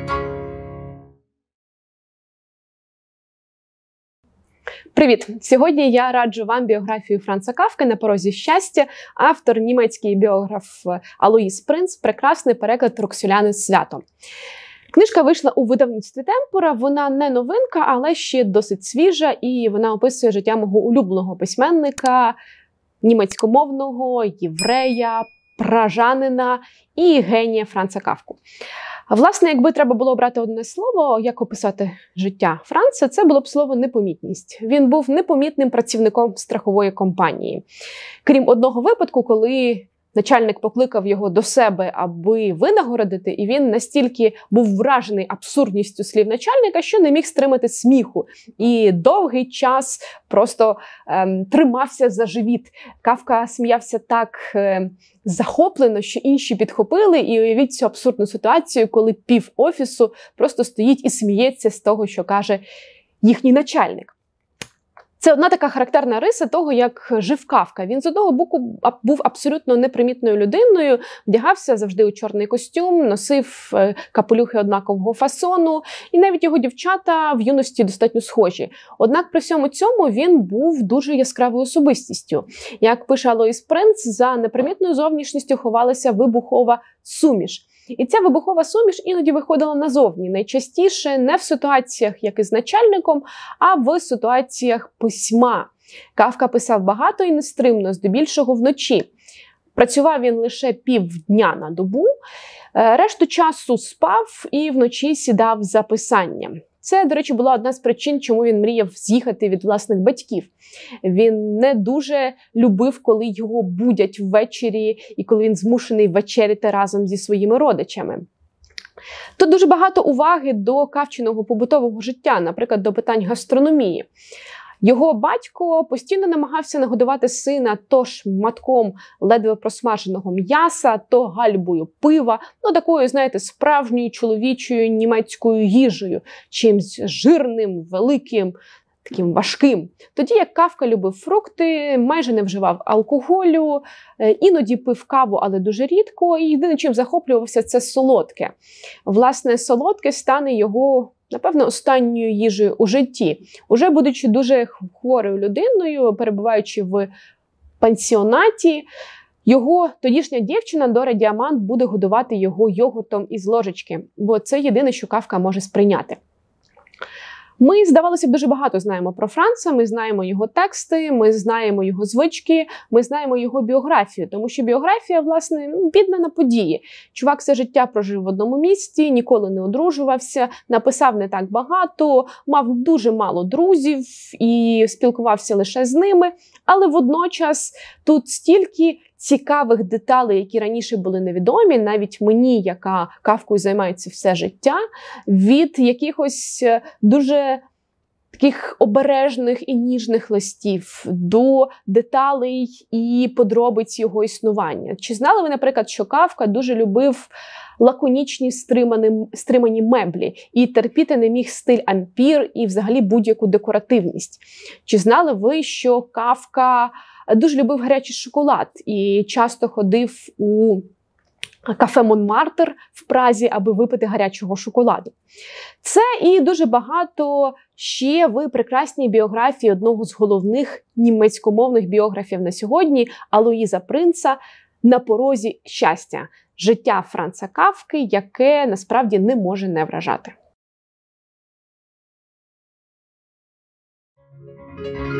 Привіт! Сьогодні я раджу вам біографію Франца Кафки «На порозі щастя». Автор – німецький біограф Алоїс Принц, прекрасний переклад Роксоляни «Свято». Книжка вийшла у видавництві Темпора, вона не новинка, але ще досить свіжа, і вона описує життя мого улюбленого письменника, німецькомовного, єврея, пражанина і генія Франца Кафку. Власне, якби треба було обрати одне слово, як описати життя Франца, це було б слово «непомітність». Він був непомітним працівником страхової компанії. Крім одного випадку, коли начальник покликав його до себе, аби винагородити, і він настільки був вражений абсурдністю слів начальника, що не міг стримати сміху. І довгий час просто тримався за живіт. Кафка сміявся так захоплено, що інші підхопили, і уявіть цю абсурдну ситуацію, коли пів офісу просто стоїть і сміється з того, що каже їхній начальник. Це одна така характерна риса того, як жив Кафка. Він з одного боку був абсолютно непримітною людиною, вдягався завжди у чорний костюм, носив капелюхи однакового фасону, і навіть його дівчата в юності достатньо схожі. Однак при всьому цьому він був дуже яскравою особистістю. Як пише Алоїс Принц, за непримітною зовнішністю ховалася вибухова суміш. І ця вибухова суміш іноді виходила назовні, найчастіше не в ситуаціях, як із начальником, а в ситуаціях письма. Кафка писав багато і нестримно, здебільшого вночі. Працював він лише півдня на добу, решту часу спав і вночі сідав за писання. Це, до речі, була одна з причин, чому він мріяв з'їхати від власних батьків. Він не дуже любив, коли його будять ввечері і коли він змушений вечеряти разом зі своїми родичами. Тут дуже багато уваги до Кафчиного побутового життя, наприклад, до питань гастрономії. Його батько постійно намагався нагодувати сина то шматком ледве просмаженого м'яса, то гальбою пива, такою, знаєте, справжньою чоловічою німецькою їжею, чимсь жирним, великим, таким важким. Тоді як Кафка любив фрукти, майже не вживав алкоголю, іноді пив каву, але дуже рідко, і єдине, чим захоплювався, це солодке. Власне, солодке стане його, напевно, останньою їжею у житті. Уже будучи дуже хворою людиною, перебуваючи в пансіонаті, його тодішня дівчина Дора Діамант буде годувати його йогуртом із ложечки, бо це єдине, що Кафка може сприйняти. Ми, здавалося б, дуже багато знаємо про Франца, ми знаємо його тексти, ми знаємо його звички, ми знаємо його біографію, тому що біографія, власне, бідна на події. Чувак все життя прожив в одному місті, ніколи не одружувався, написав не так багато, мав дуже мало друзів і спілкувався лише з ними, але водночас тут стільки цікавих деталей, які раніше були невідомі, навіть мені, яка Кафкою займається все життя, від якихось дуже таких обережних і ніжних листів до деталей і подробиць його існування. Чи знали ви, наприклад, що Кафка дуже любив лаконічні стримані меблі і терпіти не міг стиль ампір і взагалі будь-яку декоративність? Чи знали ви, що Кафка дуже любив гарячий шоколад і часто ходив у кафе Монмартр в Празі, аби випити гарячого шоколаду? Це і дуже багато ще в прекрасній біографії одного з головних німецькомовних біографів на сьогодні – Алоїза Принца «На порозі щастя». Життя Франца Кафки, яке насправді не може не вражати.